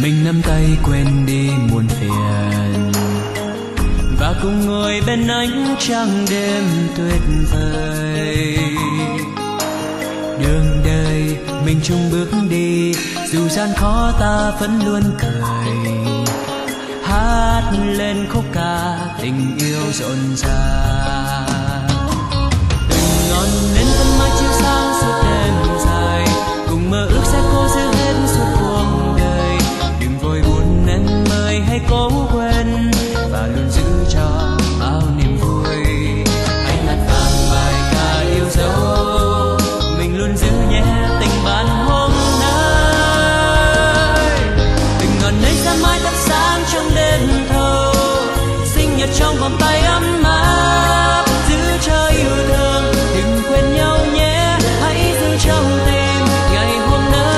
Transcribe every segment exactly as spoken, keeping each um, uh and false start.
mình nắm tay quên đi muôn phiền và cùng ngồi bên ánh trăng đêm tuyệt vời. Đường đời mình chung bước đi, dù gian khó ta vẫn luôn cười, hát lên khúc ca tình yêu rộn ràng. Từng ngọn nến vẫn mãi chiếu sáng suốt đêm dài, cùng mơ ước sẽ cố giữ hết suốt cuộc đời. Đừng vội buồn em ơi, hãy cố quên và luôn giữ cho bao niềm vui. Hãy hát vang bài ca yêu dấu, mình luôn giữ nhé tình bạn hôm nay. Từng ngọn nến sẽ mãi thắp sáng trong đêm thâu, sinh nhật trong vòng tay ấm áp, giữ cho yêu thương đừng quên nhau nhé. Hãy giữ trong tim ngày hôm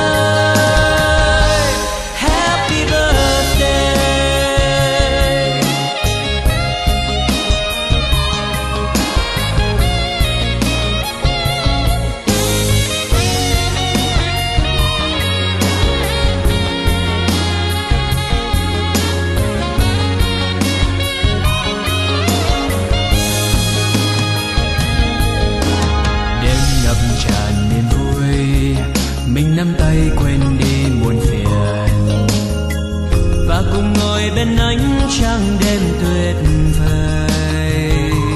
nay. Happy birthday. Đêm ngập tràn niềm vui, mình nắm tay quên đi muôn phiền và cùng ngồi bên ánh trăng đêm tuyệt vời.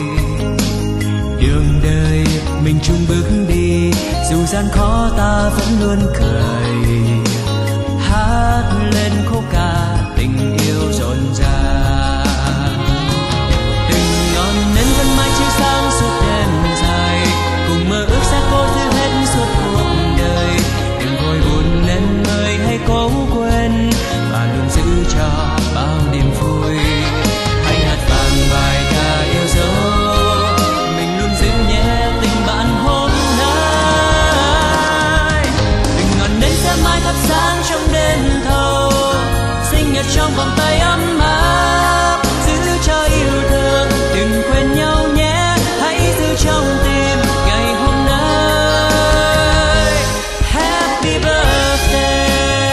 Đường đời mình chung bước đi, dù gian khó ta vẫn luôn cười, hát lên khúc ca tình yêu rộn ràng. Từng ngọn nến vẫn mãi chiếu sáng suốt đêm dài, cùng mơ ước sẽ cố giữ hết suốt cuộc đời. Đừng vội buồn em ơi, hãy cố quên và luôn giữ cho bao niềm vui. Hãy hát vang bài ca yêu dấu, mình luôn giữ nhé tình bạn hôm nay. Từng ngọn nến sẽ mãi thắp sáng trong đêm thâu, sinh nhật trong vòng tay ấm áp, giữ cho yêu thương đừng quên nhau nhé. Hãy giữ trong tim ngày hôm nay. Happy birthday.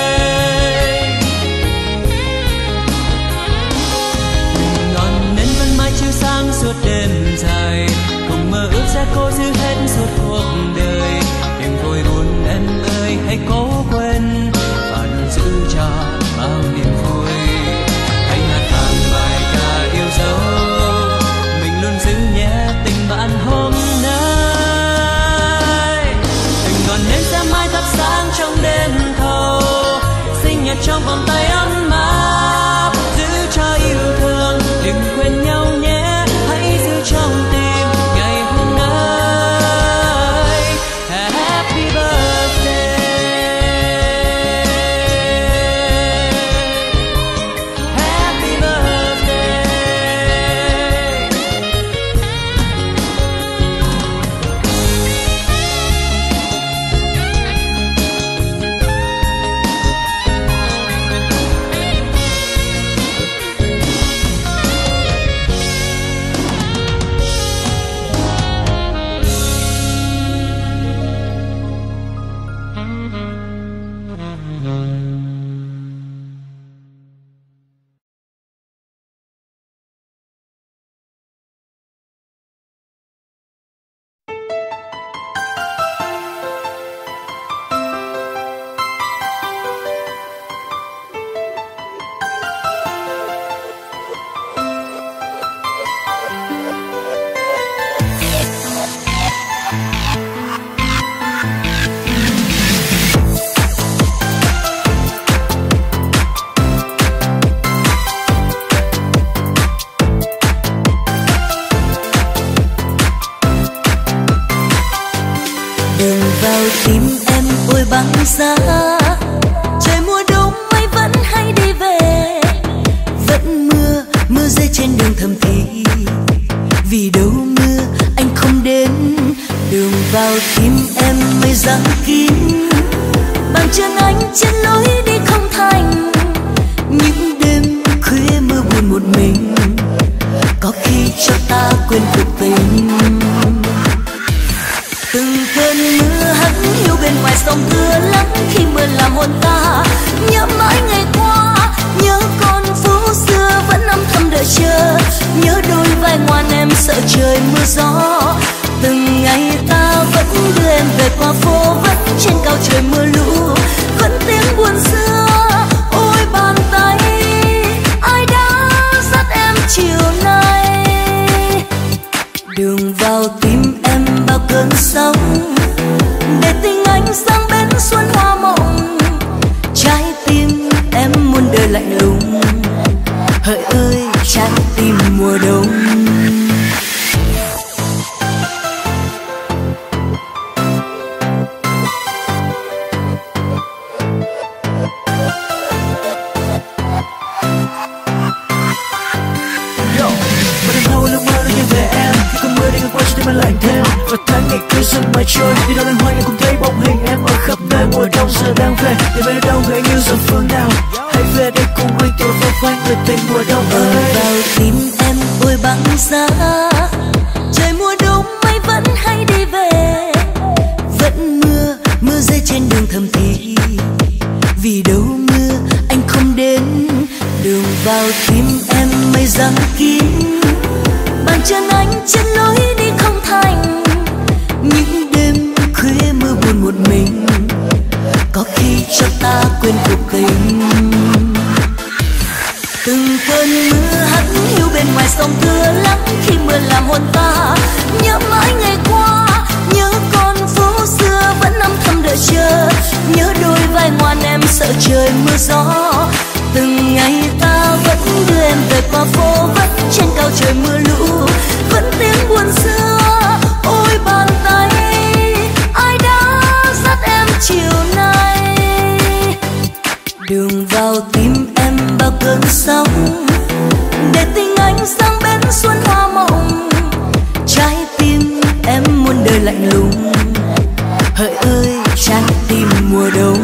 Ngọn nến vẫn mãi chiếu sáng suốt đêm dài, cùng mơ ước sẽ cố giữ hết suốt cuộc đời. Đừng vội buồn em ơi, hãy cố quên và luôn giữ cho bao niềm vui. Hãy hát vang bài ca yêu dấu, mình luôn giữ nhé tình bạn hôm nay. Từng ngọn nến sẽ mãi thắp sáng trong đêm thâu, sinh nhật trong vòng tay ấm áp, giữ cho yêu thương đừng quên nhau nhé. Hãy giữ trong tim ngày hôm nay. Happy birthday. Happy birthday. Đường vào tim em ôi băng giá, trời mùa đông mây vẫn hay đi về, vẫn mưa mưa rơi trên đường thầm thì, vì đâu mưa anh không đến. Đường vào tim em mây giăng kín, bàn chân anh trên lối đi không thành. Những đêm khuya mưa buồn một mình, có khi cho ta quên cuộc tình. Từng cơn mưa hắt hiu bên ngoài sông Thưa lắng, khi mưa làm hồn ta nhớ mãi ngày qua. vai ngoan em sợ trời mưa gió. Từng ngày ta vẫn đưa em về qua phố, vẫn trên cao trời mưa lũ, vẫn tiếng buồn xưa. Ôi bàn tay ai đã dắt em chiều nay, đường vào tim em bao cơn sóng, để tình anh sang bên xuân hoa mộng. Trái tim em muôn đời lạnh lùng, hỡi ơi trái tim mùa đông. Mình lạnh theo và tháng ngày cứ dần mãi trôi, đi đâu lên hoa em cũng thấy bóng hình em ở khắp nơi. Mùa đông giờ đang về, tìm về đâu người yêu giờ phương nào, hãy về đây cùng anh tôi vào vai người tình mùa đông ơi. Vào tim em ôi băng giá, trời mùa đông mây vẫn hay đi về, vẫn mưa mưa rơi trên đường thầm thì, vì đâu mưa anh không đến. Đường vào tim em mây giăng kín, bàn chân anh trên lối đi không thành. Những đêm khuya mưa buồn một mình, có khi cho ta quên cuộc tình. Từng cơn mưa hắt hiu bên ngoài sông thưa lắng, khi mưa làm hồn ta nhớ mãi ngày qua. Nhớ con phố xưa vẫn âm thầm đợi chờ, nhớ đôi vai ngoan em sợ trời mưa gió. Từng ngày ta vẫn đưa em về qua phố, vẫn trên cao trời mưa lũ, vẫn tiếng buồn xưa. Ôi bàn tay ai đã dắt em chiều nay, đường vào tim em bao cơn sóng, để tình anh sang bên xuân hoa mộng. Trái tim em muôn đời lạnh lùng, hỡi ơi trái tim mùa đông.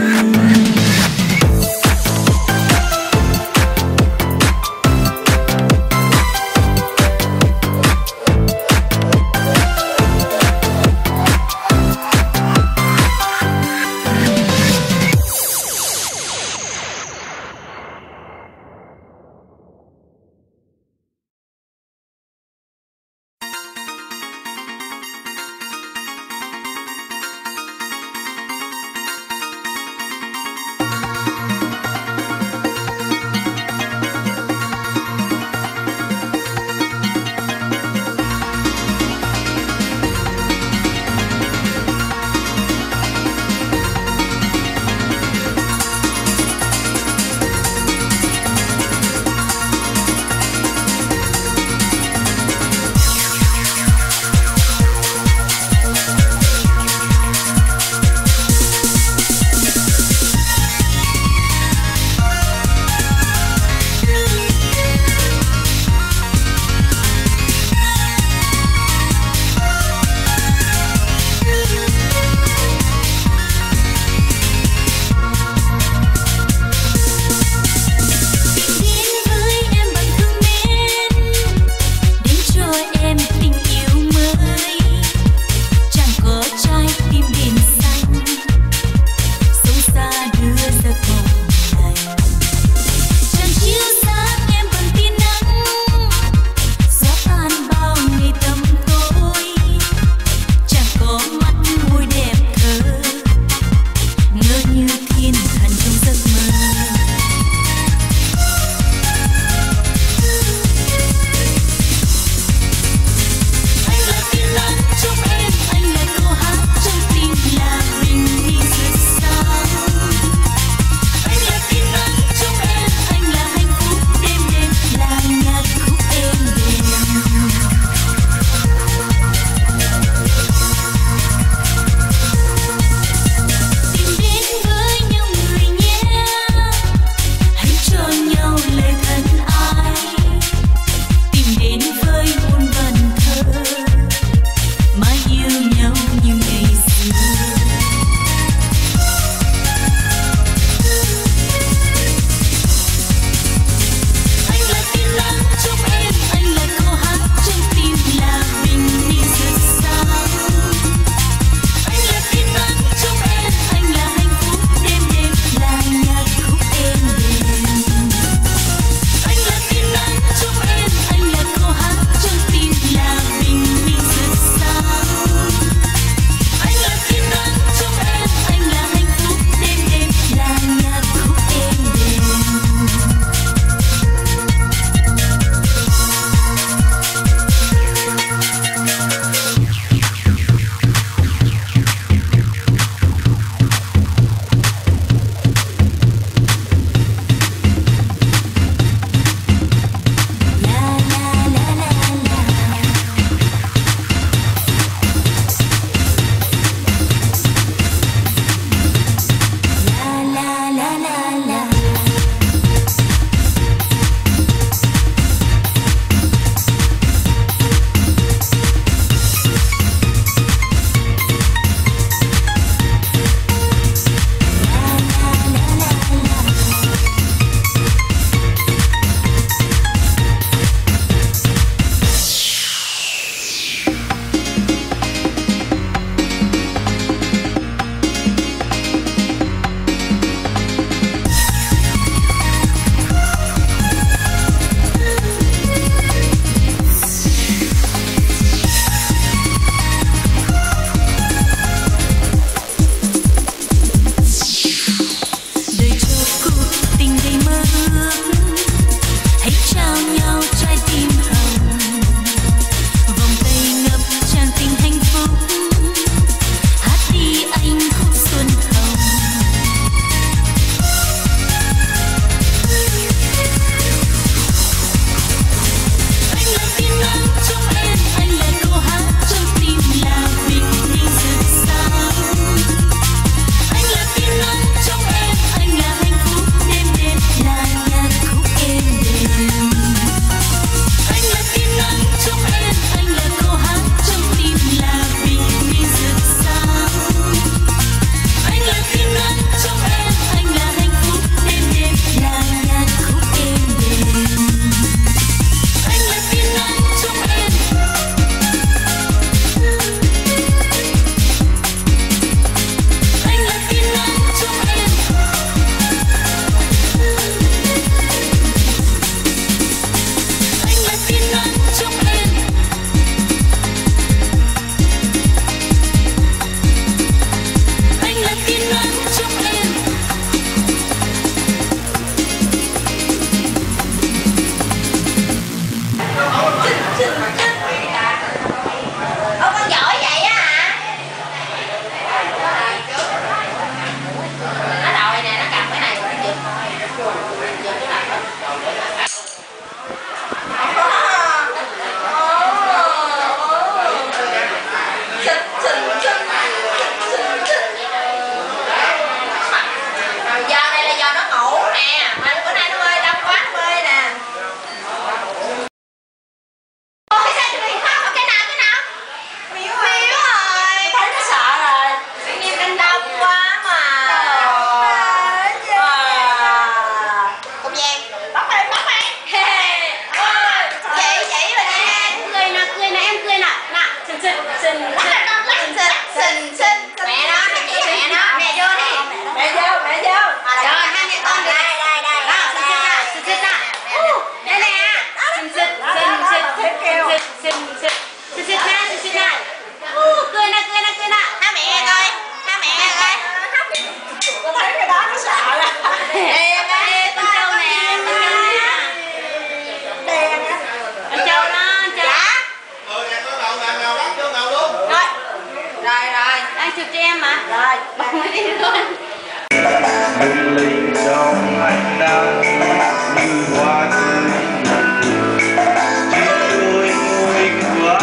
xịt xịt xịt xịt mẹ nó mẹ nó mẹ vô đi mẹ vô mẹ vô rồi hai mẹ con đi đây đây đây đó xịt xịt ra xịt xịt ra đây nè xịt xịt xịt xịt xịt xịt xịt xịt xịt ra xịt xịt ra cười nè cười nè cười nè hai mẹ coi hai mẹ coi có thấy cái đó nó sợ là đen á con trâu nè con trâu nè đen á con trâu đó con trâu ừ nè con ngầu ngầu ngầu lắm vô ngầu luôn rồi rồi rồi đang chụp cho em mà rồi bạn mới đi luôn lung linh trong ánh nắng như hoa tươi chỉ đôi môi của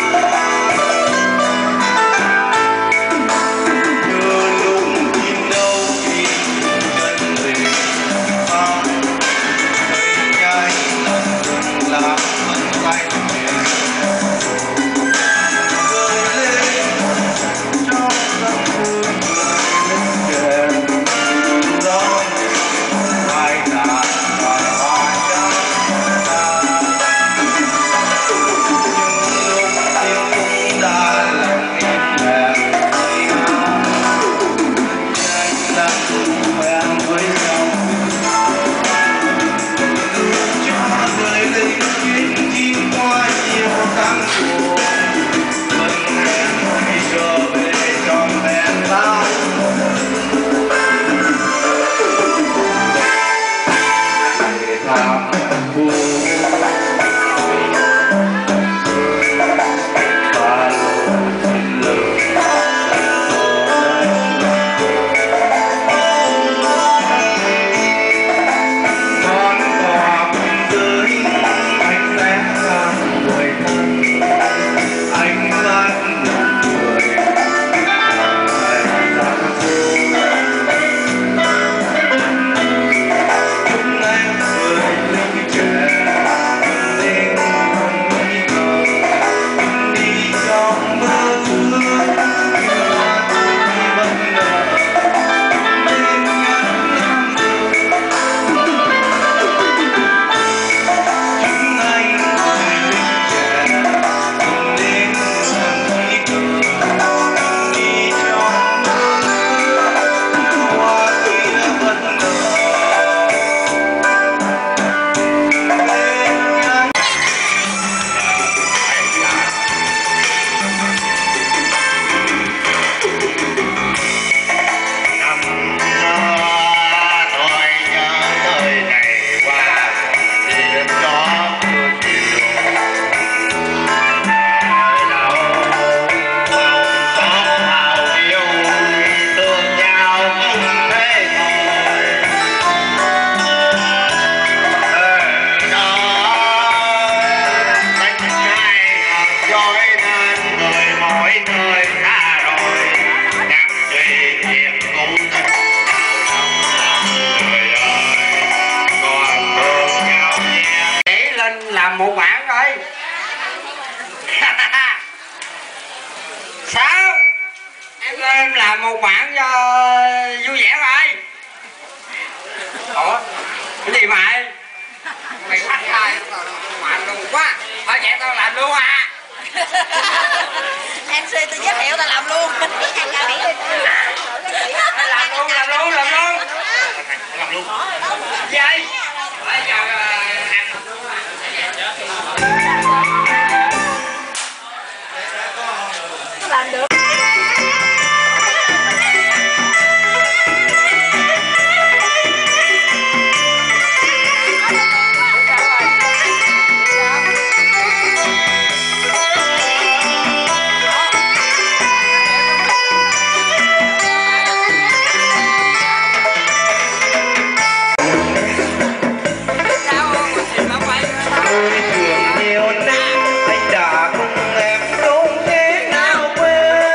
đưa lung tin đâu khi chân về phong thấy nhai lòng đừng làm ân tay gợi lên trong tâm hồn người gió mai tàn và hoa trắng nhưng lúc tim cũng đã lặng im lặng nhanh lắm quen với nhau cho đời linh chuyến chim qua nhiều tháng khổ vẫn hẹn khi trở về trọn vẹn bao để tham buồn và lộ xin lời con quà cùng giới anh vẽ ra người thân anh mắt nụ cười làm ngày ra phố chúng em cười linh trẻ lên con nghi ngờ đi trong mơ ước như hoa tươi bất ngờ đêm ngất ngắm đường chúng anh cười linh trẻ cùng đến con nghi ngờ đi trong mơ ước như hoa tươi bất ngờ năm xưa tôi nhớ đời này qua thì đêm đó tôi chiều đâu màu có màu yêu thương nhau không thế thôi ở đó tách hai ngọt dối nên người mỗi nơi xa rồi nhắc chuyện chuyện cũ tình đau lòng người ơi còn thương nhau nhé để lên làm một bản rồi sao em lên làm một bản cho vui vẻ rồi ủa cái gì mày mày phát ai mạnh luôn quá thôi vậy tao làm luôn à em xê tôi giới thiệu tao làm luôn làm luôn làm luôn làm luôn làm luôn vậy bây giờ làm được ôi trường nhiều năm anh đã cùng em không thế nào quên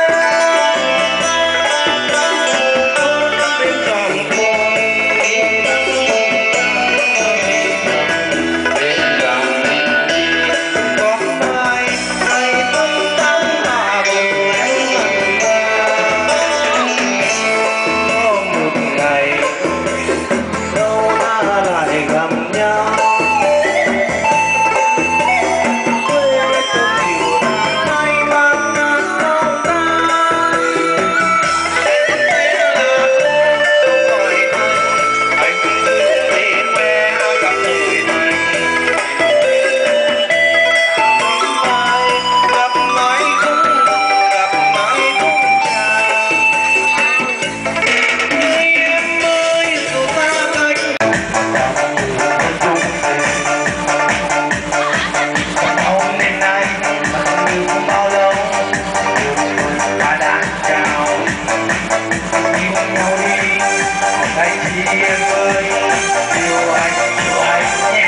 chia vơi yêu anh yêu anh nhé.